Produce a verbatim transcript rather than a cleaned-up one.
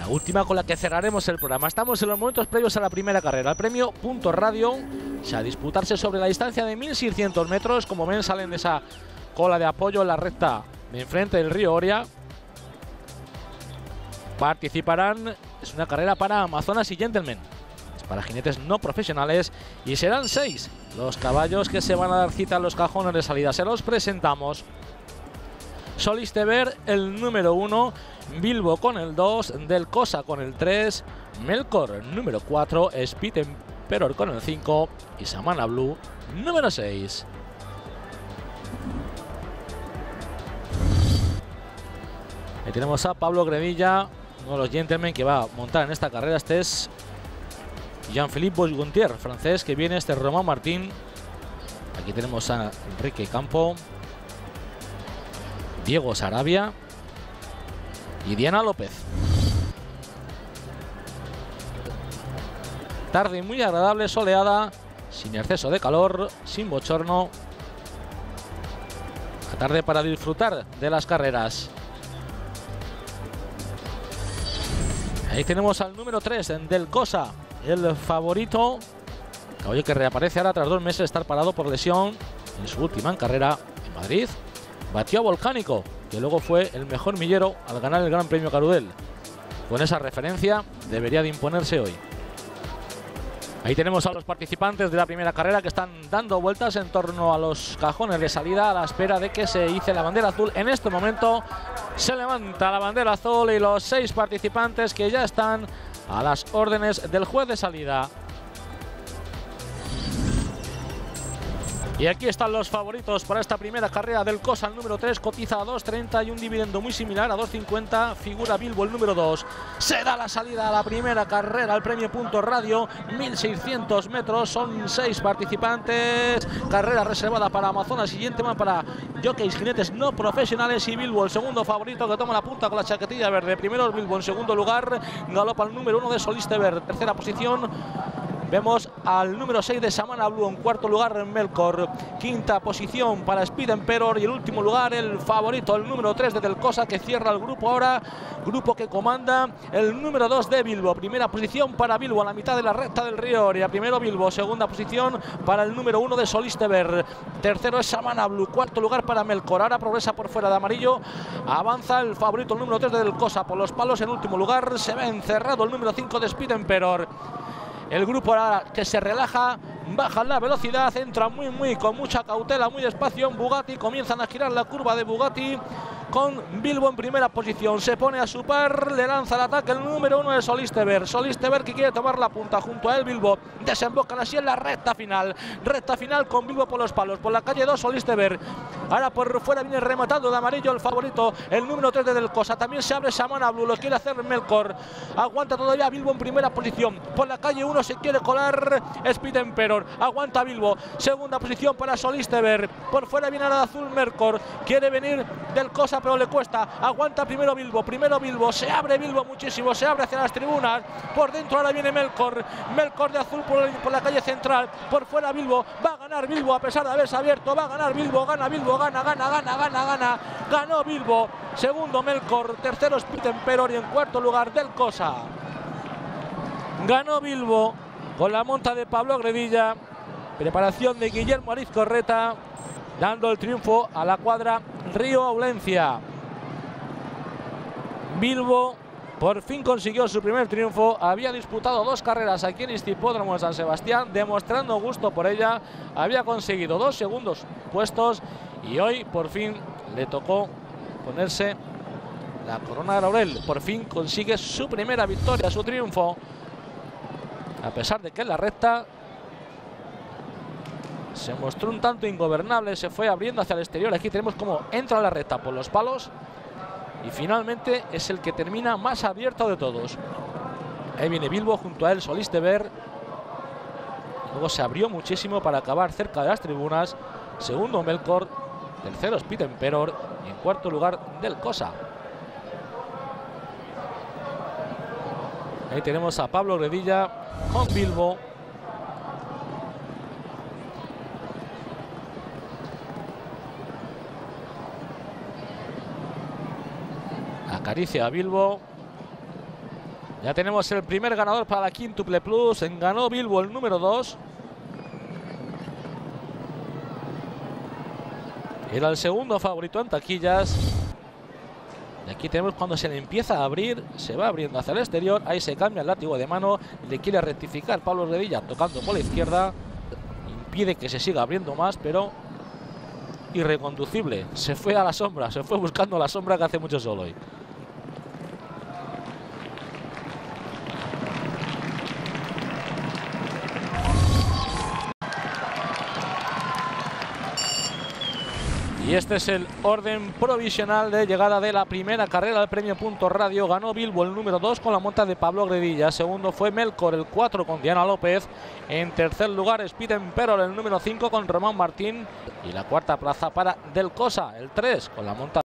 La última con la que cerraremos el programa. Estamos en los momentos previos a la primera carrera. El premio Punto Radio se a disputarse sobre la distancia de mil seiscientos metros. Como ven, salen de esa cola de apoyo en la recta de enfrente del río Oria. Participarán, es una carrera para Amazonas y Gentlemen, es para jinetes no profesionales y serán seis los caballos que se van a dar cita en los cajones de salida. Se los presentamos. Solistever, el número uno, Bilbo con el dos, Del Cosa con el tres, Melkor número cuatro, Speed Emperor con el cinco y Samana Blue número seis. Ahí tenemos a Pablo Gredilla, uno de los gentlemen que va a montar en esta carrera. Este es Jean-Philippe Boisgontier, francés, que viene. Este Román Martín. Aquí tenemos a Enrique Campo, Diego Sarabia y Diana López. Tarde muy agradable, soleada, sin exceso de calor, sin bochorno. La tarde para disfrutar de las carreras. Ahí tenemos al número tres, Del Cosa, el favorito. Caballo que reaparece ahora tras dos meses de estar parado por lesión en su última carrera en Madrid. Batió a Volcánico, que luego fue el mejor millero al ganar el Gran Premio Carudel. Con esa referencia debería de imponerse hoy. Ahí tenemos a los participantes de la primera carrera que están dando vueltas en torno a los cajones de salida a la espera de que se hice la bandera azul. En este momento se levanta la bandera azul y los seis participantes que ya están a las órdenes del juez de salida. Y aquí están los favoritos para esta primera carrera. Del Cosa, el número tres, cotiza a dos treinta y un dividendo muy similar a dos cincuenta. Figura Bilbo, el número dos. Se da la salida a la primera carrera, al premio Punto Radio. mil seiscientos metros, son seis participantes. Carrera reservada para Amazonas y Gentleman, para jockeys, jinetes no profesionales. Y Bilbo, el segundo favorito, que toma la punta con la chaquetilla verde. Primero Bilbo, en segundo lugar galopa el número uno de Solistever. Tercera posición vemos al número seis de Samana Blue. En cuarto lugar Melkor. Quinta posición para Speed Emperor. Y el último lugar el favorito, el número tres de Del Cosa, que cierra el grupo ahora. Grupo que comanda el número dos de Bilbo. Primera posición para Bilbo a la mitad de la recta del río Oria. Primero Bilbo. Segunda posición para el número uno de Solistever. Tercero es Samana Blue. Cuarto lugar para Melkor. Ahora progresa por fuera de amarillo. Avanza el favorito, el número tres de Del Cosa, por los palos. En último lugar se ve encerrado el número cinco de Speed Emperor. El grupo ahora que se relaja, baja la velocidad, entra muy muy con mucha cautela, muy despacio en Bugatti. Comienzan a girar la curva de Bugatti con Bilbo en primera posición. Se pone a su par, le lanza el ataque el número uno de Solistever. Solistever que quiere tomar la punta, junto a él Bilbo. Desembocan así en la recta final. Recta final con Bilbo por los palos. Por la calle dos Solistever. Ahora por fuera viene rematando de amarillo el favorito, el número tres de Del Cosa. También se abre Samana Blue, lo quiere hacer Melkor. Aguanta todavía Bilbo en primera posición. Por la calle uno se quiere colar Speed Emperor. Aguanta Bilbo. Segunda posición para Solistever. Por fuera viene la de azul Melkor. Quiere venir Del Cosa, pero le cuesta. Aguanta primero Bilbo. Primero Bilbo. Se abre Bilbo muchísimo. Se abre hacia las tribunas. Por dentro ahora viene Melkor. Melkor de azul por, por la calle central. Por fuera Bilbo. Va a ganar Bilbo a pesar de haberse abierto. Va a ganar Bilbo. Gana Bilbo. Gana, gana, gana, gana, gana. Ganó Bilbo. Segundo Melkor. Tercero Speed Emperor. Y en cuarto lugar Del Cosa. Ganó Bilbo con la monta de Pablo Gredilla. Preparación de Guillermo Arizcorreta, dando el triunfo a la cuadra Río Aulencia. Bilbo por fin consiguió su primer triunfo. Había disputado dos carreras aquí en este hipódromo de San Sebastián, demostrando gusto por ella. Había conseguido dos segundos puestos y hoy por fin le tocó ponerse la corona de laurel. Por fin consigue su primera victoria, su triunfo. A pesar de que en la recta se mostró un tanto ingobernable, se fue abriendo hacia el exterior. Aquí tenemos cómo entra a la recta por los palos y finalmente es el que termina más abierto de todos. Ahí viene Bilbo, junto a él Solistever. Luego se abrió muchísimo para acabar cerca de las tribunas. Segundo Melkor, tercero Speed Emperor y en cuarto lugar Del Cosa. Ahí tenemos a Pablo Gredilla con Bilbo. Acaricia a Bilbo. Ya tenemos el primer ganador para la Quíntuple Plus. En ganó Bilbo el número dos. Era el segundo favorito en taquillas. Y aquí tenemos cuando se le empieza a abrir, se va abriendo hacia el exterior. Ahí se cambia el látigo de mano. Le quiere rectificar Pablo Redilla tocando por la izquierda. Impide que se siga abriendo más, pero irreconducible. Se fue a la sombra, se fue buscando la sombra que hace mucho sol hoy. Y este es el orden provisional de llegada de la primera carrera del Premio Punto Radio. Ganó Bilbo el número dos con la monta de Pablo Gredilla. Segundo fue Melkor el cuatro con Diana López. En tercer lugar Speed Emperor el número cinco con Román Martín. Y la cuarta plaza para Del Cosa el tres con la monta